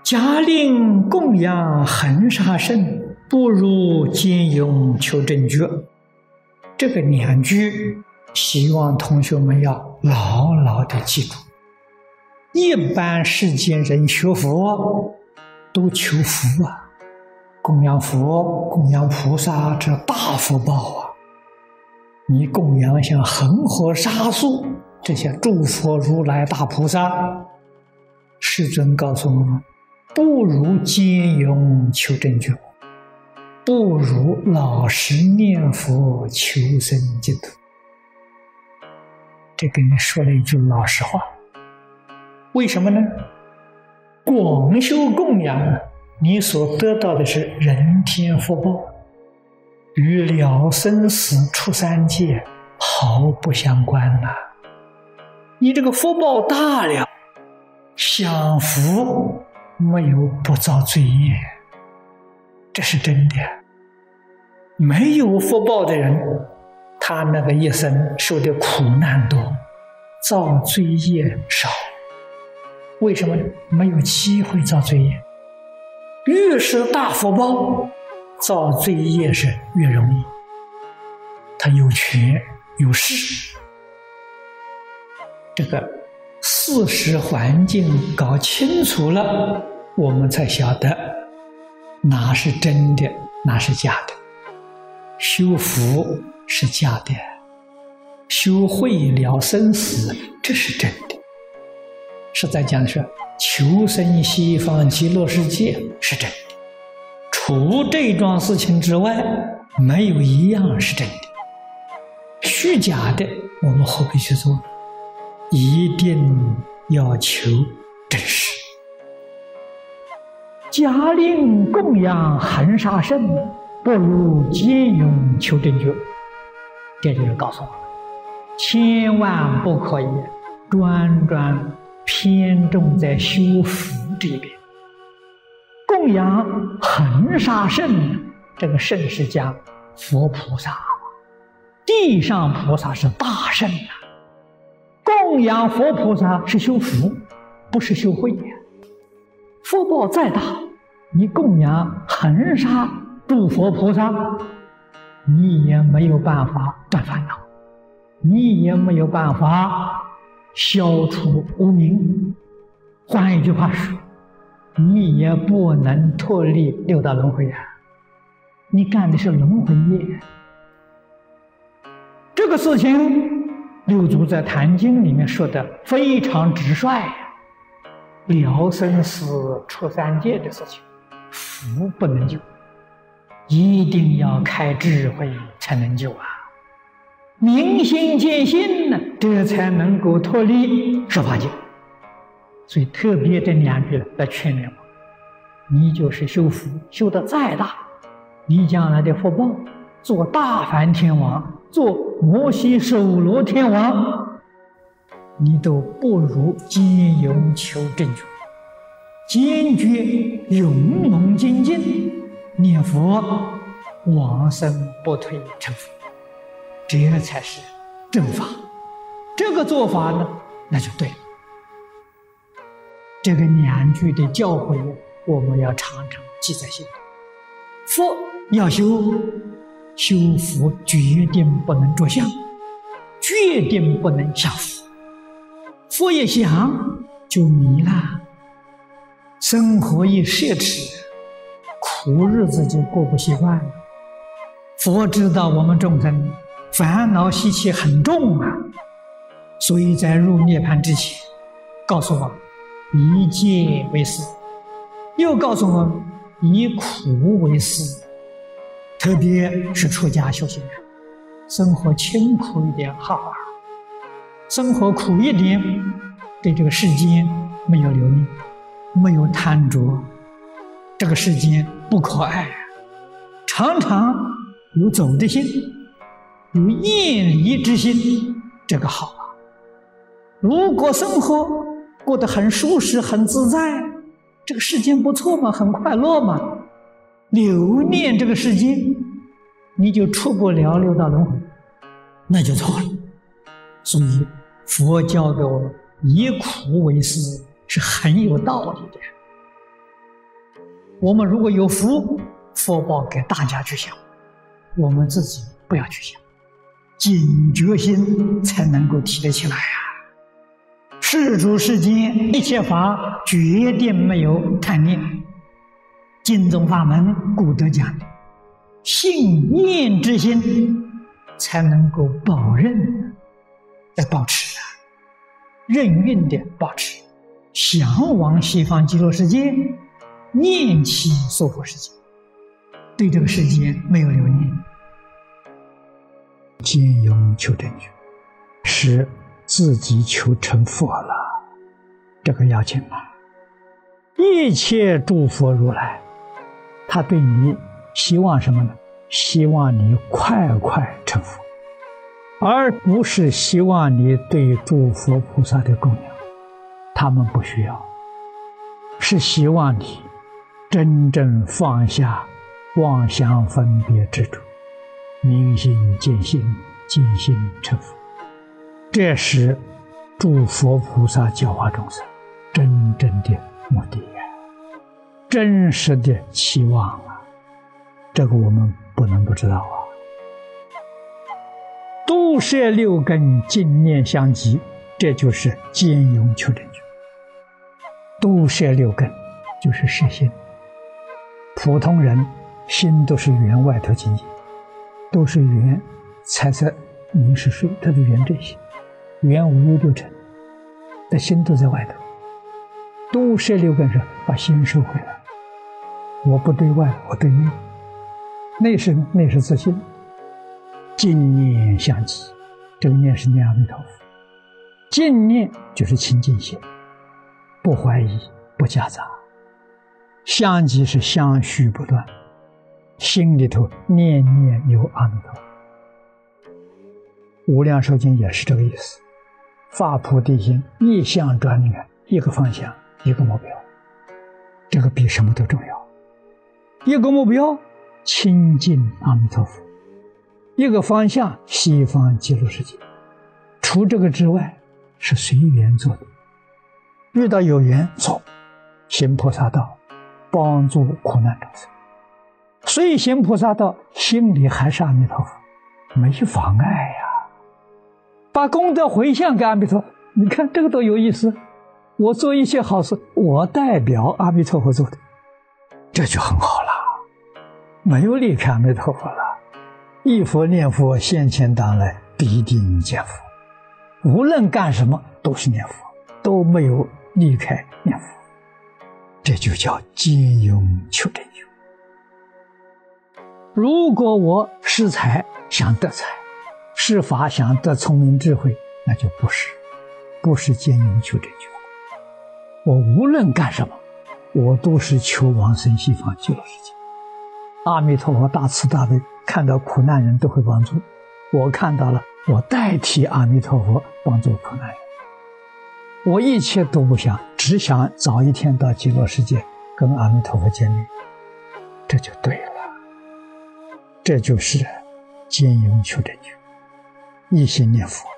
假令供养恒沙圣，不如兼用求正觉。这个两句，希望同学们要牢牢的记住。一般世间人学佛都求福啊，供养佛、供养菩萨，这大福报啊！你供养像恒河沙数这些诸佛如来大菩萨，世尊告诉我们，不如兼用求正觉，不如老实念佛求生净土。这跟你说了一句老实话，为什么呢？广修供养，你所得到的是人天福报，与了生死出三界毫不相关呐。你这个福报大了，享福没有不造罪业，这是真的。没有福报的人，他那个一生受的苦难多，造罪业少。为什么呢？没有机会造罪业。越是大福报，造罪业是越容易。他有权有势，这个事实环境搞清楚了，我们才晓得哪是真的，哪是假的。修福是假的，修慧了生死这是真的。实在讲是求生西方极乐世界是真的，除这桩事情之外，没有一样是真的。虚假的我们何必去做？一定要求真实。假令供养恒沙圣，不如兼用求正觉。这就是告诉我们，千万不可以专偏重在修福这边。供养恒沙圣，这个圣是讲佛菩萨，地上菩萨是大圣啊。供养佛菩萨是修福，不是修慧呀。福报再大，你供养恒沙诸佛菩萨，你也没有办法断烦恼，你也没有办法消除无明。换一句话说，你也不能脱离六道轮回啊！你干的是轮回业。这个事情，六祖在《坛经》里面说的非常直率呀。了生死出三界的事情，福不能救，一定要开智慧才能救啊！明心见性呢，这才能够脱离十八界。所以特别这两句来劝勉我，你就是修福修得再大，你将来的福报做大梵天王，做摩西首罗天王，你都不如兼用求正觉，坚决勇猛精进，念佛往生不退成佛，这才是正法。这个做法呢，那就对了。这个两句的教诲，我们要常常记在心里。佛要修福，决定不能着相，决定不能享福。佛一想就迷了，生活一奢侈，苦日子就过不习惯了。佛知道我们众生烦恼习气很重啊，所以在入涅槃之前告诉我们以戒为师，又告诉我们以苦为师。特别是出家修行人，生活清苦一点好啊，生活苦一点，对这个世间没有留恋，没有贪着，这个世间不可爱，常常有走的心，有厌离之心，这个好啊。如果生活过得很舒适很自在，这个世间不错嘛，很快乐嘛，留念这个世间，你就出不了六道轮回，那就错了。所以佛教给我们以苦为师是很有道理的。 我们如果有福，福报给大家去享，我们自己不要去想，警觉心才能够提得起来啊！世出世间一切法，决定没有贪念。经宗法门故得讲的，信念之心才能够保任的保持啊，任运的保持，向往西方极乐世界，念起娑婆世界，对这个世界没有留念。兼用求真觉，是自己求成佛了，这个要紧啊！一切诸佛如来，他对你希望什么呢？希望你快快成佛，而不是希望你对诸佛菩萨的供养，他们不需要，是希望你真正放下妄想分别执着，明心见性，见性成佛。这是诸佛菩萨教化众生真正的目的呀，真实的期望啊！这个我们不能不知道啊。度摄六根，净念相继，这就是兼用求真觉。度摄六根就是摄心。普通人心都是缘外头境界，都是缘彩色凝视水，它的缘这些，缘无有六尘，的心都在外头。度摄六根是把心收回来，我不对外，我对内。内是内是自信，净念相继，这个念是念阿弥陀佛。净念就是清净心，不怀疑，不夹杂。相继是相续不断，心里头念念有阿弥陀佛。无量寿经也是这个意思，发菩提心，一向专念，一个方向，一个目标，这个比什么都重要。一个目标亲近阿弥陀佛，一个方向西方极乐世界。除这个之外是随缘做的，遇到有缘做，行菩萨道，帮助苦难众生。虽行菩萨道，心里还是阿弥陀佛，没妨碍呀。把功德回向给阿弥陀佛，你看这个多有意思。我做一些好事，我代表阿弥陀佛做的，这就很好了，没有离开阿弥陀佛了。忆佛念佛，现前当来必定见佛，无论干什么都是念佛，都没有离开念佛，这就叫兼用求真觉。如果我施财想得财，施法想得聪明智慧，那就不是兼用求真觉。我无论干什么，我都是求往生西方极乐世界。阿弥陀佛大慈大悲，看到苦难人都会帮助，我看到了，我代替阿弥陀佛帮助苦难人。我一切都不想，只想早一天到极乐世界跟阿弥陀佛见面，这就对了。这就是兼用求真觉，一心念佛，